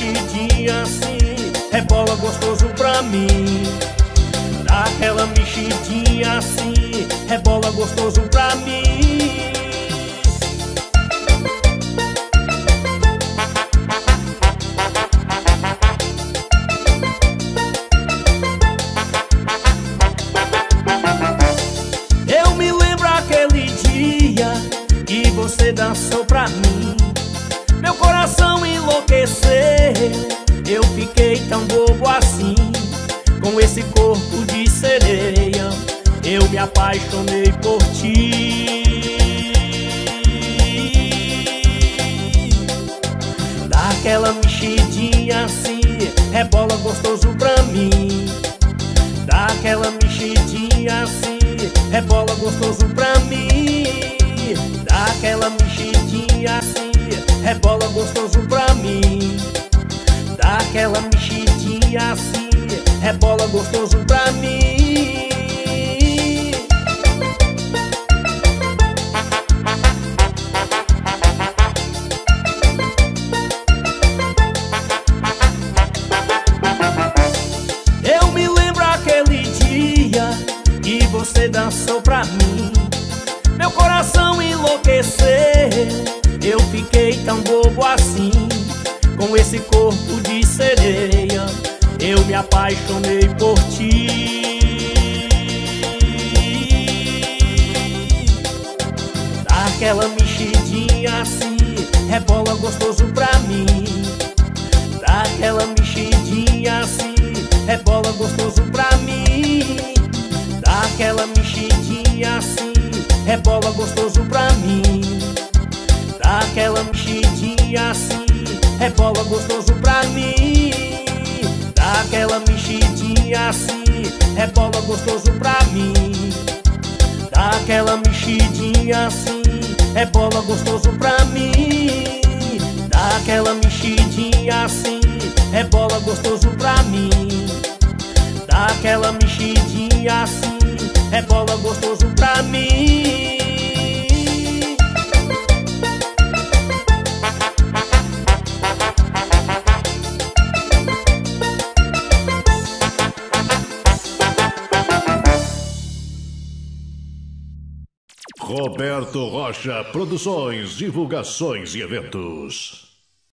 mexidinha assim, rebola gostoso pra mim. Dá aquela mexidinha assim, rebola gostoso pra mim. Eu me lembro aquele dia que você dançou pra mim. Meu coração enlouqueceu, eu fiquei tão bobo assim. Com esse corpo de sereia, eu me apaixonei por ti. Dá aquela mexidinha assim, rebola gostoso pra mim. Dá aquela mexidinha assim, rebola gostoso pra mim. Dá aquela mexidinha assim, rebola gostoso pra mim. Dá aquela mexidinha assim, rebola gostoso pra mim. Eu me lembro aquele dia que você dançou pra mim. Meu coração enlouqueceu, eu fiquei tão bobo assim. Com esse corpo de sereia, eu me apaixonei por ti. Dá aquela mexidinha assim, rebola gostoso pra mim. Dá aquela mexidinha assim, rebola gostoso pra mim. Dá aquela mexidinha assim, rebola gostoso pra mim. Dá aquela mexidinha assim, rebola gostoso pra mim. Dá aquela mexidinha assim, rebola gostoso pra mim. Dá aquela mexidinha assim, rebola gostoso pra mim. Dá aquela mexidinha assim, rebola gostoso pra mim. Dá aquela mexidinha assim, rebola gostoso pra mim. Roberto Rocha Produções, divulgações e eventos.